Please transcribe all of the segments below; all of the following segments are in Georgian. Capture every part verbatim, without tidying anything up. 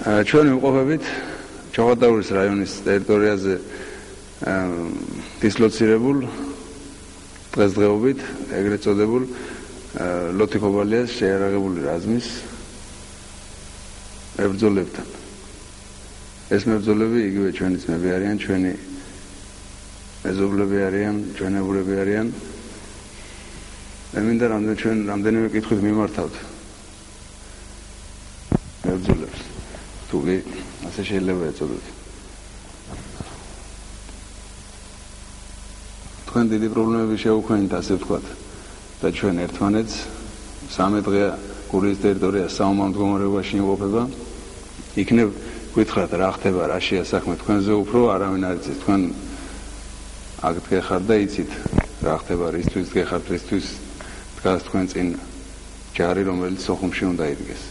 ჩვენ ვიმყოფებით ჩოღატაურის რაიონის ტერიტორიაზე დისლოცირებულ დღესდღეობით ეგრეთ წოდებულ ლოთი ხობალიას შეიარაღებული რაზმის მებრძოლებთან. ეს მებრძოლები იგივე ჩვენი ძმები არიან, ჩვენი მეზობლები არიან, ჩვენებურები არიან. მე მინდა რამდენი ჩვენ რამდენიმე კითხვით მიმართავთ მებრძოლებს. თუ კი ასე შეიძლება ეწოდოთ. თქვენ დიდი პრობლემები შეუქმნით, ასე ვთქვათ, და ჩვენ ერთმანეთს სამი დღეა გურიის ტერიტორია საომარ მდგომარეობაში იმყოფება. იქნებ გითხრათ რა ხდება, რა შეა საქმე თქვენზე უფრო არავინ არ იცის. თქვენ აქ დგეხართ და იცით რა ხდება, რისთვის დგეხართ, რისთვის დგას თქვენ წინ ჯარი, რომელიც სოხუმში უნდა იდგეს.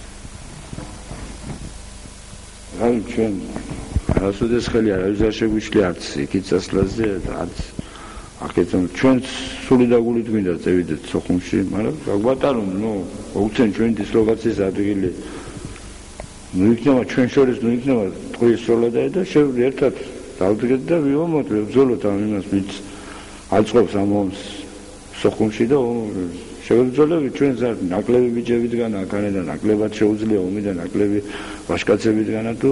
აი ჩვენ რასოდეს ხელი არავის არ შეგვიშლია არც იქით სასლაზე, არც აქეთან ჩვენ სული დაგულით მინდა წევიდეთ სოხუმში, მაგრამ გაგვატარონ, ნუ უცენ ჩვენ დისლოკაციის ადგილი. ნუ იქნება ჩვენ შორის, ნუ იქნება ტყუის სოლადაი და შევიდე ერთად დავდგეთ და ვიომოთ, ვებრძოლოთ ამ იმას, ვინც აწყობს ამ ომს სოხუმში და შევებრძოლებით ჩვენ ნაკლები ბიჭებიდან, აქანიდან ნაკლებად შეუძლია ომი და ნაკლები ვაჟკაცებიდან თუ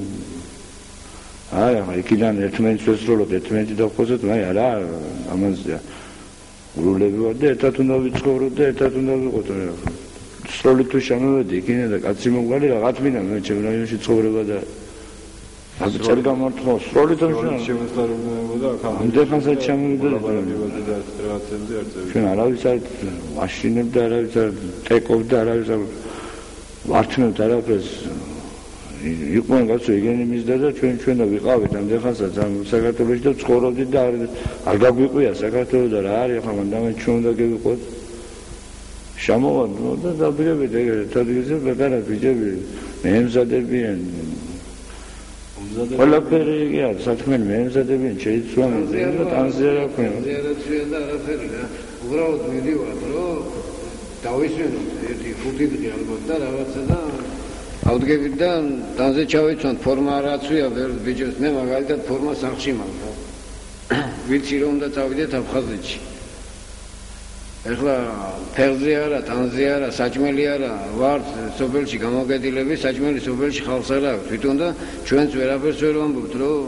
აი, იქიდან ერთმანეთს ვესროლოთ, ერთმანეთი დავხოცოთ, აი არა, ამაზე გრულები ვარ და ერთად უნდა ვიცხოვროთ და ერთად უნდა ვიყოთ. სროლით თუ შემოვედი იქიდან და კაცი მომყარი რაღაც მინდა მე ჩემ რაიონში ცხოვრება და ასე წერ გამართვა სროლით შემოსწორებოდა აქ ამდენხანსაც ჩამოვიდა და რაღაცებზე არ წევი. ჩვენ არავის არ მაშინებდა, არავის არ ტეკობდა, არავის არ ვართმევთ არაფერს. იყვნენ კაცო იგენი მისდა და ჩვენ ჩვენ და ვიყავით ამდენხანსაც ამ საქართველოში და ცხოვრობდით და არ გაგვიყვია საქართველო და რა არის ახლა მანდ ამან ჩვენ უნდა გევიყოთ. შემოვარდნო და დაბირებით ეგრეთ ადგილზე ბეგარა ბიჭები მეემზადებიან. ყველაფერი იგი არის საქმე მეემზადებიან შეიცვამენ და ტანზე არ აქვს. ზიარაცია და არაფერი რა. უბრალოდ მივიდივართ რომ დავისვენოთ ერთი ხუთი დღე ალბათ და რაღაცა და ავდგებით და ტანზე ჩავიცვამთ ფორმა არაცვია ვერ ბიჭებს მე მაგალითად ფორმა სახში მაქვს. ვიცი რომ უნდა წავიდეთ აფხაზეთში. ეხლა ფეხზე არა, ტანზე არა, საჭმელი არა, ვარ სოფელში გამოგედილები, საჭმელი სოფელში ხალხს არ აქვს. თვითონ და ჩვენც ვერაფერს ვერ ვამბობთ, რომ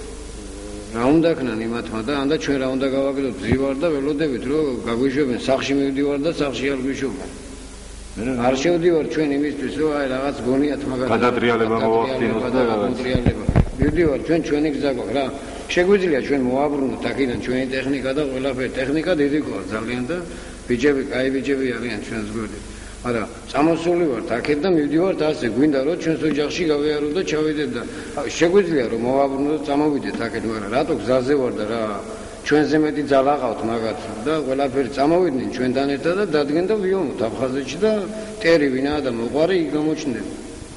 რა უნდა ქნან იმათმა და ანდა ჩვენ რა უნდა გავაკეთოთ, ზივარ და ველოდებით, რომ გაგვიშვებენ, სახში მივდივარ და სახში არ გვიშვებენ. არ შევდივარ ჩვენ იმისთვის, რომ აი რაღაც გონიათ მაგალითად გადატრიალება მოვახდინოთ და გადატრიალება. მივდივარ ჩვენ ჩვენი გზა გვაქვს რა. შეგვიძლია ჩვენ მოვაბრუნოთ აქედან ჩვენი ტექნიკა და ყველაფერი ტექნიკა დიდი ყოა ძალიან და ბიჭები, კაი ბიჭები არიან ჩვენს გვერდით. არა, წამოსული ვართ აქეთ და მივდივართ ასე, გვინდა რომ ჩვენს ოჯახში გავიარო და ჩავიდეთ და შეგვიძლია რომ მოვაბრუნოთ, წამოვიდეთ აქეთ, მაგრამ რატო გზაზე ვარ და რა ჩვენზე მეტი ძალა ყავთ მაგათ და ყველაფერი წამოვიდნენ ჩვენთან ერთად და დადგენ და ვიომოთ აფხაზეთში და ტერი ვინაა და მოყარი იქ გამოჩნდება.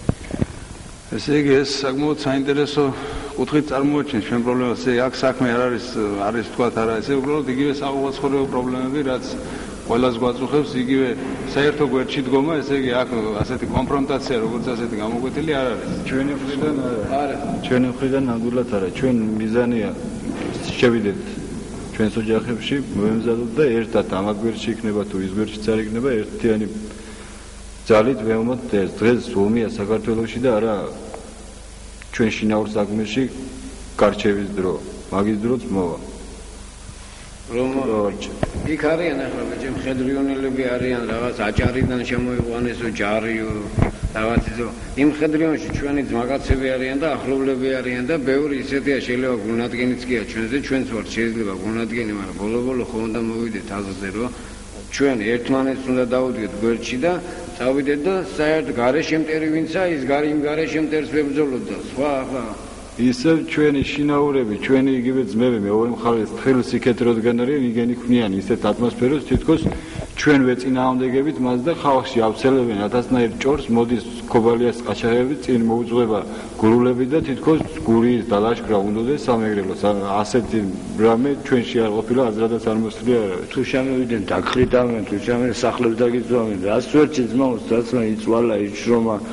ესე იგი ეს საკმაოდ საინტერესო კუთხით წარმოაჩენს ჩვენ პრობლემას. ესე აქ საქმე არ არის არის თქვათ არა, ესე უბრალოდ იგივე საყოველთაოდო პრობლემები, რაც ყველას გვაწუხებს, იგივე საერთო გვერდში დგომა, ესე იგი აქ ასეთი კონფრონტაცია, როგორც ასეთი გამოკვეთილი არ არის. ჩვენი მხრიდან არა. ჩვენი მხრიდან ნამდვილად არა. ჩვენ მიზანია შევიდეთ ჩვენს ოჯახებში, მოვემზადოთ და ერთად ამ გვერდში იქნება თუ ის გვერდშიც არ იქნება ერთიანი ძალით ვეომოთ ეს დღეს ომია საქართველოში და არა ჩვენ შინაურ საქმეში გარჩევის დრო, მაგის დროც მოვა. რომ იქ არიან ახლა ბიჭები მხედრიონელები არიან რაღაც აჭარიდან შემოიყვანესო ჯარიო რაღაც ისო იმ მხედრიონში ჩვენი ძმაკაცები არიან და ახლობლები არიან და ბევრი ისეთია შეიძლება გულნადგენიც კია ჩვენზე ჩვენც ვართ შეიძლება გულნადგენი მაგრამ ბოლო-ბოლო ხო უნდა მოვიდეთ აზრზე რომ ჩვენ ერთმანეთს უნდა დავუდგეთ გვერდში და წავიდეთ და საერთ გარეშემტერი ვინცა ის გარი იმ გარეშემტერს ვებრძოლოთ და სხვა ახლა ისევ ჩვენი შინაურები, ჩვენი იგივე ძმები, მეორე მხარეს თხილს იქეთ როდგან არიან, იგენი ქმნიან ისეთ ატმოსფეროს, თითქოს ჩვენ ვეწინააღმდეგებით მას და ხალხში ავცელებენ ათასნაირ ჭორს, მოდის ქობალიას ყაჩაღები, წინ მოუძღვება გურულები და თითქოს გურიის და ლაშქრა უნდოდეს სამეგრელოს. ასეთი რამე ჩვენში არ ყოფილა, აზრადაც არ მოსწრია არავის. თუ შემოვიდნენ დაგხრიტავენ, თუ შემოვიდნენ სახლებს დაგიწვავენ, რას ვერჩი ძმაოს, რაც მე იწვალა, იჩრომა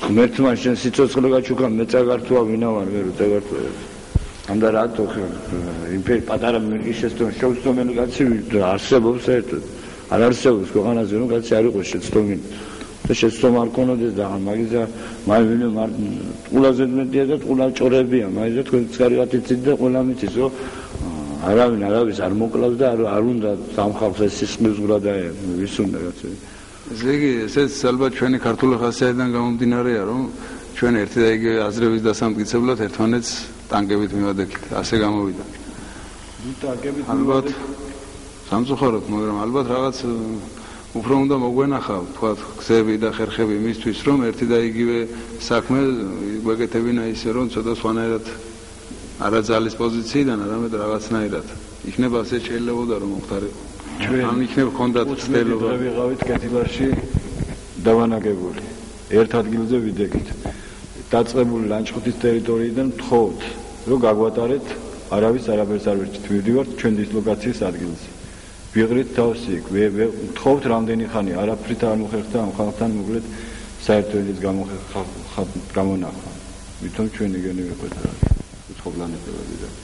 ღმერთმა შენ სიცოცხლე გაჩუქა მე წაგართვა ვინა ვარ მე რო წაგართვა ამდე რატო იმპერი პატარა მერგი შეცდომ შეუცდომელი კაცი არსებობს საერთოდ არ არსებობს ქვეყანაზე რომ კაცი არ იყოს შეცდომელი და შეცდომა არ ქონოდეს და მაგისა მაინვინე მარ ყველაზე მეტია და ყველა ჭორებია მაგისა თქვენც კარგად იცით და ყველა მიცის რომ არავინ არავის არ მოკლავს და არ უნდა სამხალხო სისხლის გრადა ვის უნდა კაცი ესე იგი ესეც ალბათ ჩვენი ქართული ხასიათიდან გამომდინარეა რომ ჩვენ ერთი და იგივე აზრების დასამტკიცებლად ერთმანეთს ტანკებით მივადექით ასე გამოვიდა ტანკებით ალბათ სამწუხაროდ მაგრამ ალბათ რაღაც უფრო უნდა მოგვენახა თქვა გზები და ხერხები მისთვის რომ ერთი და იგივე საქმე გვეკეთებინა ისე რომ ცოტა სხვანაირად არა ძალის პოზიციიდან არამედ რაღაცნაირად იქნება ასე შეიძლებოდა რომ მოხდარიყო ამ იქნება ქონდათ ცდელობა ჩვენ ვიყავით კეთილაში დავანაგებული ერთ ადგილზე ვიდექით დაწყებული ლანჩხუთის ტერიტორიიდან თხოვთ რომ გაგვატარეთ არავის არაფერს არ ვერჩით ვიდივართ ჩვენ დისლოკაციის ადგილზე ვიღრით თავს იქ თხოვთ რამდენი ხანი არაფრით არ მოხერხდა ამ ხალხთან მოკლედ საერთო ენის გამონახვა ვითომ ჩვენ იგენი ვიყოთ რა უცხობლანებელები და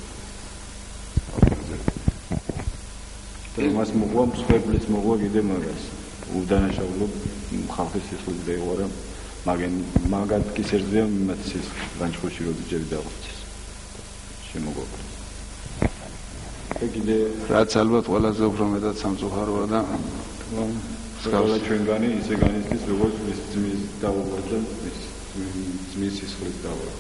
მას მოგვა მსხვერპლის მოგვა კიდე მაგას უდანაშაულო ხალხის სიხლის დაიღო მაგენ მაგად კი სერზეა მათ ის ლანჩხუთში რო ძიები დაღვწეს შემოგვაქვს ეგიდე რაც ალბათ ყველაზე უფრო მეტად სამწუხაროა და ყველა ჩვენგანი ისე განიცდის როგორც ის ძმის დაუბრუნდა ის ძმის სიხლის დაუბრუნდა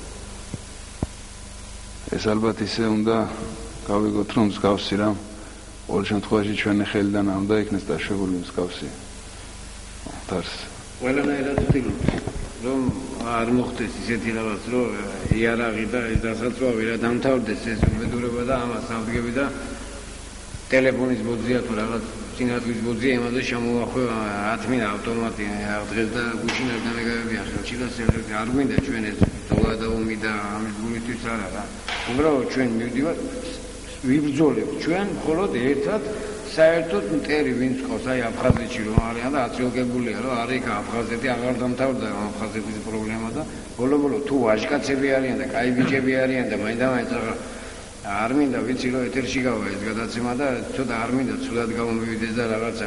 ეს ალბათ ისე უნდა გავიგოთ რომ მსგავსი რამ ყოველ შემთხვევაში ჩვენი ხელიდან არ უნდა იქნეს დაშვებული მსგავსი თარს ყველანაირად ვთქვით რომ არ მოხდეს ისეთი რაღაც რომ იარაღი და ეს დასაცავი რა დამთავრდეს ეს უბედურება და ამას ავდგები და ტელეფონის ბოძია თუ რაღაც წინასვლის ბოძია იმაზე შემოახვევ ათმინა ავტომატი დღეს და გუშინ არ დამეგავებიან ხელში და სერვერი არ გვინდა ჩვენ ეს ზოლა და ომი და ამის გულისთვის არა რა უბრალოდ ჩვენ მივდივართ ვიბრძოლებთ ჩვენ მხოლოდ ერთად საერთოდ მტერი ვინც ყავს აი აფხაზეთში რომ არიან და აწილგებულია რომ არ იქ აფხაზეთი აღარ დამთავრდა აფხაზეთის პრობლემა და ბოლო-ბოლო თუ ვაჟკაცები არიან და კაი ბიჭები არიან და მაინდა-მაინც არ მინდა ვიცი რომ ეთერში გავა ეს გადაცემა და ცოტა არ მინდა ცუდად გამომივიდეს და რაღაცა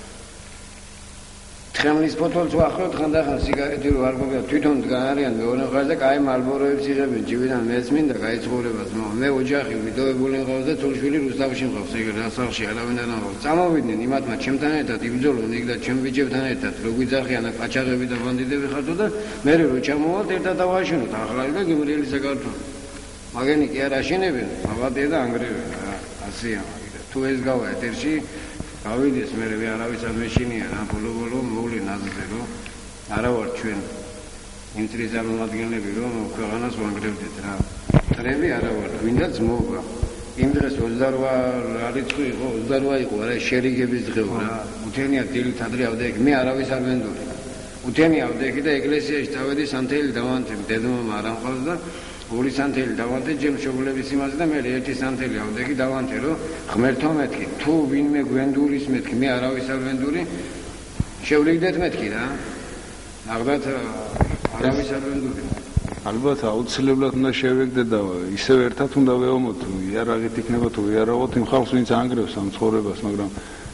თხემლის ფოტოც ვახვევთ ხანდახან სიგარეტი რო არ გოგია თვითონ დგან არიან მეორე მხარეს და კაი მალბოროებს იღებენ ჯიბიდან მეც მინდა კაი ცხოვრებას მე ოჯახი ვიდოებული მყავს და თულშვილი რუსთავში მყავს ეგ რასახში არავინ არ მყავს წამოვიდნენ იმათმა ჩემთან ერთად იბრძოლონ იქ და ჩემ ბიჭებთან ერთად რო გვიძახიან ყაჩაღები და ბანდიტები ხართ და მე რო ჩამოვალთ ერთად დავაშენოთ ახალი და გემრიელი საქართველო მაგენი კი არ აშენებენ ავადია და ანგრევენ რა ასეა მაგიდა თუ ეს გავა ეთერში ავიდეს მე მე არავის არ მეშინია რა ბოლო-ბოლო მოვლენ აზრზე რომ არა ვარ ჩვენ იმ წრის წარმომადგენლები რომ ქვეყანას ვანგრევდეთ რა ტრები არა ვარ გვინდა ძმობა იმ დღეს ოცდარვა რიცხვი იყო ოცდარვა იყო არა შერიგების დღეო რა უთენია დილით ადრე ავდექ მე არავის არ ვენდორი უთენია ავდექი და ეკლესიაში წავედი სანთელი დავანთე დედმომა არ ამყავს და ორი სანთელი დავანთე ჯერ მშობლების იმაზე და მე ერთი სანთელი ავდექი დავანთე რომ ღმერთო მეთქი თუ ვინმე გვენდურის მეთქი მე არავის არ ვენდური შევლიგდეთ მეთქი რა აღდათ არავის არ ვენდური ალბათ აუცილებლად უნდა შევეგდეთ და ისევ ერთად უნდა ვეომოთ იარაღით იქნება თუ იარაღოთ იმ ხალხს ვინც ანგრევს ამ ცხოვრებას მაგრამ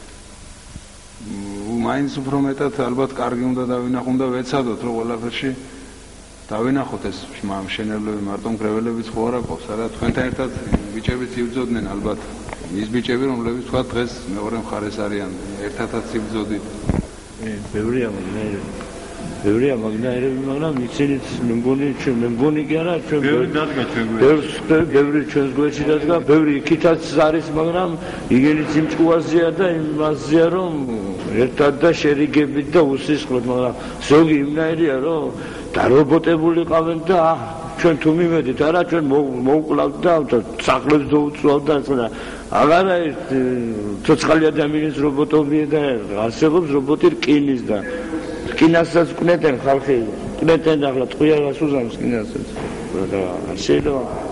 მაინც უფრო მეტად ალბათ კარგი უნდა დავინახოთ და ვეცადოთ რომ ყველაფერში დავინახოთ ეს მშენებლები მარტო მკრეველებიც ხო არა ყავს არა თქვენთან ერთად ბიჭებიც იბრძოდნენ ალბათ ის ბიჭები რომლებიც თქვა დღეს მეორე მხარეს არიან ერთადაც იბრძოდით ბევრია მაგრამ ბევრია მაგრამ მაგრამ ისინიც მე მგონი ჩვენ მე მგონი კი არა ჩვენ ბევრი დადგა ჩვენ გვერდში ბევრი ჩვენს გვერდში დადგა ბევრი იქითაც არის მაგრამ იგენიც იმ ჭუაზეა და იმაზეა რომ ერთად და შერიგებით და უსისხლოდ მაგრამ ზოგი იმნაირია რომ დარობოტებული ყავენ და ჩვენ თუ მივედით არა ჩვენ მოვკლავთ და სახლებს დაუწვავთ და რა აღარ არის ცოცხალი ადამიანის რობოტობია და არსებობს რობოტი რკინის და რკინასაც კნეტენ ხალხი კნეტენ ახლა ტყვიარას უზამს რკინასაც და შეიძლება